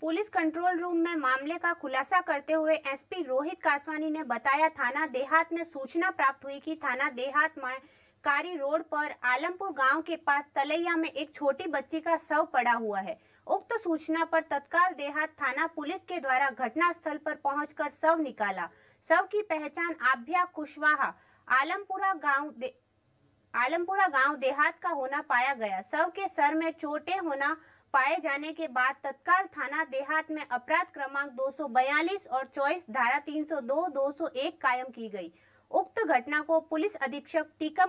Police control room में मामले का खुलासा करते हुए एसपी रोहित कासवानी ने बताया, थाना देहात में सूचना प्राप्त हुई कि थाना देहात में कारी रोड पर आलमपुर गांव के पास तलैया में एक छोटी बच्ची का शव पड़ा हुआ है। उक्त सूचना पर तत्काल देहात थाना पुलिस के द्वारा घटनास्थल पर पहुंचकर शव निकाला। शव की पहचान आभ्या कुशवाहा आलमपुरा गांव देहात का होना पाया गया। शव के सर में चोटें होना पाए जाने के बाद तत्काल थाना देहात में अपराध क्रमांक 242 और 24 धारा 302, 201 कायम की गई। उक्त घटना को पुलिस अधीक्षक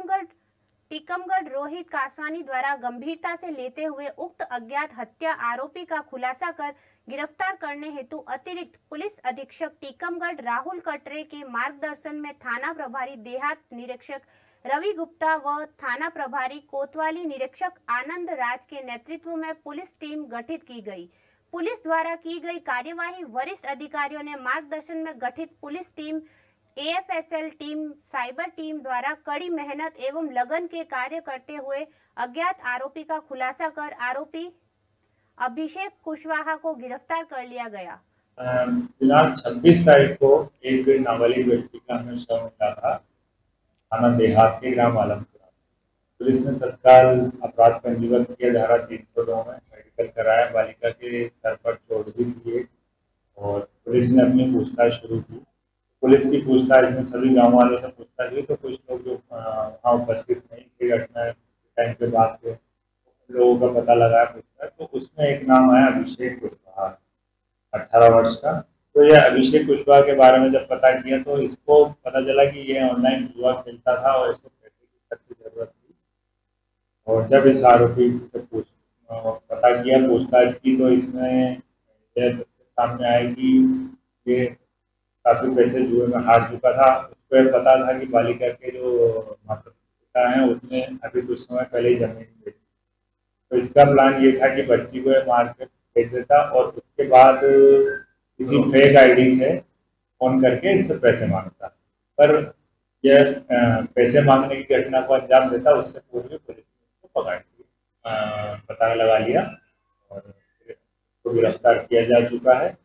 टीकमगढ़ रोहित कासवानी द्वारा गंभीरता से लेते हुए उक्त अज्ञात हत्या आरोपी का खुलासा कर गिरफ्तार करने हेतु अतिरिक्त पुलिस अधीक्षक टीकमगढ़ राहुल कटरे के मार्गदर्शन में थाना प्रभारी देहात निरीक्षक रवि गुप्ता व थाना प्रभारी कोतवाली निरीक्षक आनंद राज के नेतृत्व में पुलिस टीम गठित की गई। पुलिस द्वारा की गई कार्यवाही वरिष्ठ अधिकारियों ने मार्गदर्शन में गठित police team, AFSL team, cyber team द्वारा कड़ी मेहनत एवं लगन के कार्य करते हुए अज्ञात आरोपी का खुलासा कर आरोपी अभिषेक कुशवाहा को गिरफ्तार कर लिया गया। फिलहाल 26 तारीख को एक नाबालिग बच्ची का हमें शव मिला था थाना देहात के ग्राम आलमपुरा। पुलिस ने तत्काल अपराध पंजीबद्ध किया, धारा 302 में मेडिकल कराया। बालिका के सर पर चोट भी थी और पुलिस ने अपनी पूछताछ शुरू की। पुलिस की पूछताछ में सभी गाँव वालों से पूछताछ हुई तो कुछ लोग जो वहाँ उपस्थित नहीं थे घटना टाइम के बाद के लोगों का पता लगाया पूछताछ, तो उसमें एक नाम आया अभिषेक कुशवाहा, 18 वर्ष का। तो यह अभिषेक कुशवाहा के बारे में जब पता किया तो इसको पता चला कि ये ऑनलाइन जुआ खेलता था और इसको पैसे की सख्त जरूरत थी। और जब इस आरोपी से पता किया, पूछताछ की, तो इसमें यह सामने आया कि ये काफ़ी पैसे जुए में हार चुका था। उसको यह पता था कि बालिका के जो माता पिता हैं उसने अभी कुछ समय पहले ही जमीन बेची, तो इसका प्लान ये था कि बच्ची को मार के फेंक देता और उसके बाद किसी फेक आईडी से फोन करके इससे पैसे मांगता। पर यह पैसे मांगने की घटना को अंजाम देता, उससे पूर्व पुलिस ने उसको पकड़ लिया, पता लगा लिया और उसको गिरफ्तार किया जा चुका है।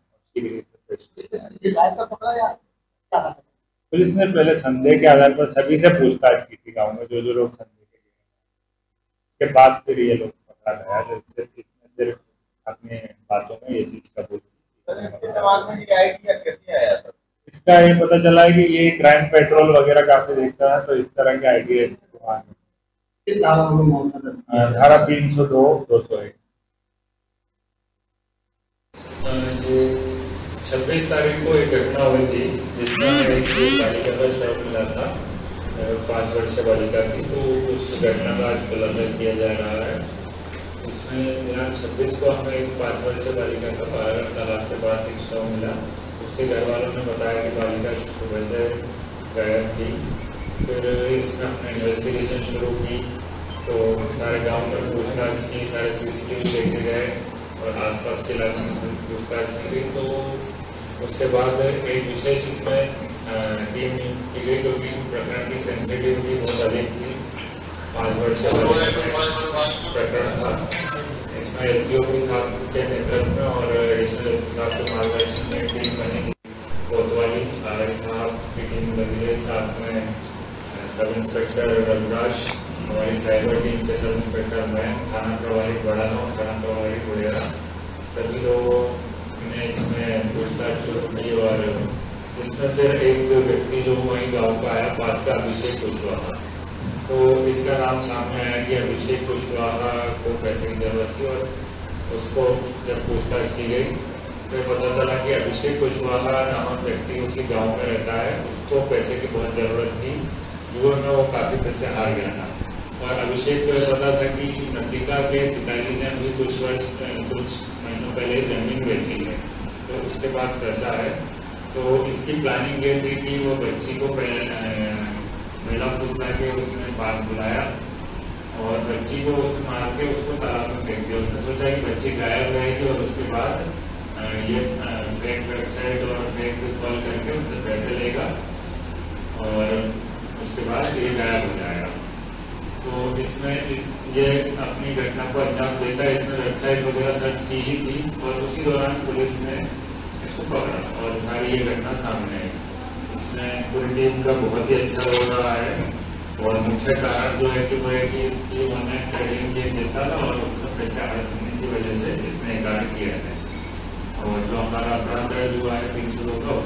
पुलिस ने पहले संदेह के आधार पर सभी से पूछताछ की थी, गाँव में जो जो लोग संदेह के लिए, उसके बाद फिर ये लोग पकड़ा गया। जिससे इसने फिर अपने बातों में ये चीज कबूल। इसका ये पता चला है कि ये क्राइम पेट्रोल वगैरह काफी देखता है, तो इस तरह के आइडिया धारा 302, 201। 26 तारीख को एक घटना हुई थी जिसमें एक बालिका का शव मिला था, 5 वर्षीय बालिका की। तो उस घटना का आज खुलासा किया जा रहा है। इसमें दिनांक 26 को हमें एक 5 वर्षीय बालिका का पारागढ़ तालाब के पास एक शव मिला। उसके घर वालों ने बताया कि बालिका सुबह से गायब थी। फिर इसमें हमने इन्वेस्टिगेशन शुरू की, तो सारे गांव में पूछताछ की, सारे सीसीटीवी देखे गए और आसपास के इलाके में पूछताछ की गई। तो उसके बाद एक विशेष इसमें टीम की गई क्योंकि प्रकरण की सेंसिटिविटी बहुत अधिक थी। 5 वर्षीय प्रकरण था। इसमें एसडीओ के साथ के नेतृत्व में और एडिशनल एसपी साहब के मार्गदर्शन में टीम बनी। कोतवाली साहब की टीम बनी है, साथ में सब इंस्पेक्टर रघुराज, हमारी साइबर टीम के सब इंस्पेक्टर मैं, थाना प्रभारी बड़ाना और थाना प्रभारी बुढ़ेरा, सभी लोगों ने इसमें पूछताछ शुरू की। और इसमें फिर एक व्यक्ति जो वहीं गाँव का आया पास का, अभिषेक कुशवाहा, तो इसका नाम सामने आया कि अभिषेक कुशवाहा को पैसे की जरूरत थी। और उसको जब पूछताछ की गई तो पता चला कि अभिषेक कुशवाहा नामक व्यक्ति उसी गांव में रहता है, उसको पैसे की बहुत ज़रूरत थी। जुए में वो काफ़ी पैसे हार गया था और अभिषेक को पता था कि नंदिका के पिताजी ने अभी कुछ महीनों पहले ज़मीन बेची है, तो उसके पास पैसा है। तो इसकी प्लानिंग ये थी कि वो बच्ची को मेला फुसला के उसने बात बुलाया और बच्ची को उसने मार के उसको तालाब में फेंक दिया। उसने सोचा कि बच्ची गायब रहेगी और उसके बाद ये फेक वेबसाइट और फेक कॉल करके उससे पैसे लेगा और उसके बाद ये गायब हो जाएगा। तो इसमें ये अपनी घटना को अंजाम देता है। इसने वेबसाइट वगैरह सर्च की ही थी और उसी दौरान पुलिस ने इसको पकड़ा और सारी ये घटना सामने आई। इसमें पूरी टीम का बहुत ही अच्छा हो रहा है और मुख्य कारण जो है कि वो है कि इसकी ऑनलाइन ट्रेडिंग के देता था और उसमें पैसे आदत होने की वजह से इसने कार्य किया है। और जो हमारा अपराध दर्ज हुआ है 300 लोगों का